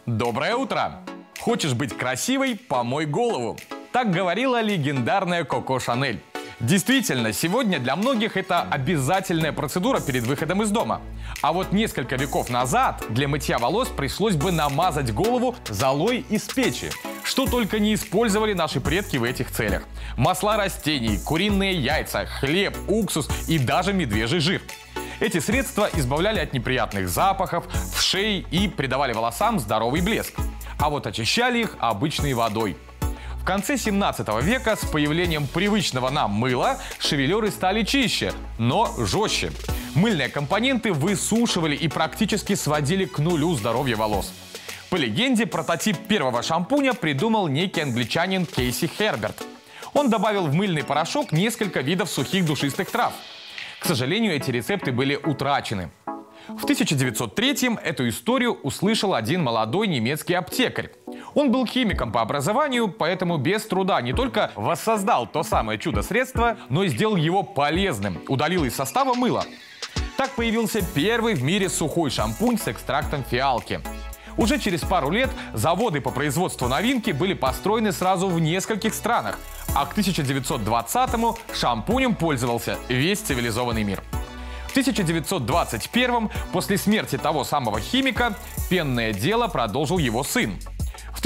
Доброе утро! Хочешь быть красивой? Помой голову. Так говорила легендарная Коко Шанель. Действительно, сегодня для многих это обязательная процедура перед выходом из дома. А вот несколько веков назад для мытья волос пришлось бы намазать голову золой из печи. Что только не использовали наши предки в этих целях. Масла растений, куриные яйца, хлеб, уксус и даже медвежий жир. Эти средства избавляли от неприятных запахов, вшей и придавали волосам здоровый блеск. А вот очищали их обычной водой. В конце 17 века с появлением привычного нам мыла шевелюры стали чище, но жестче. Мыльные компоненты высушивали и практически сводили к нулю здоровье волос. По легенде, прототип первого шампуня придумал некий англичанин Кейси Херберт. Он добавил в мыльный порошок несколько видов сухих душистых трав. К сожалению, эти рецепты были утрачены. В 1903-м эту историю услышал один молодой немецкий аптекарь. Он был химиком по образованию, поэтому без труда не только воссоздал то самое чудо-средство, но и сделал его полезным, удалил из состава мыло. Так появился первый в мире сухой шампунь с экстрактом фиалки. Уже через пару лет заводы по производству новинки были построены сразу в нескольких странах, а к 1920-му шампунем пользовался весь цивилизованный мир. В 1921-м, после смерти того самого химика, пенное дело продолжил его сын. В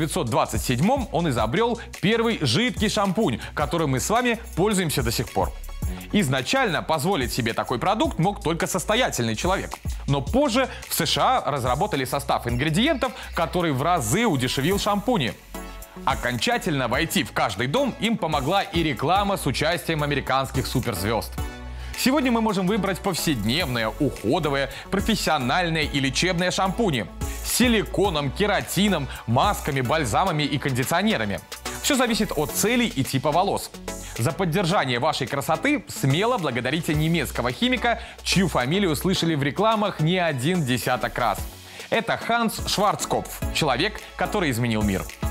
1927-м он изобрел первый жидкий шампунь, которым мы с вами пользуемся до сих пор. Изначально позволить себе такой продукт мог только состоятельный человек. Но позже в США разработали состав ингредиентов, который в разы удешевил шампуни. Окончательно войти в каждый дом им помогла и реклама с участием американских суперзвезд. Сегодня мы можем выбрать повседневное, уходовое, профессиональное и лечебное шампуни с силиконом, кератином, масками, бальзамами и кондиционерами. Все зависит от целей и типа волос. За поддержание вашей красоты смело благодарите немецкого химика, чью фамилию слышали в рекламах не один десяток раз. Это Ханс Шварцкопф, человек, который изменил мир.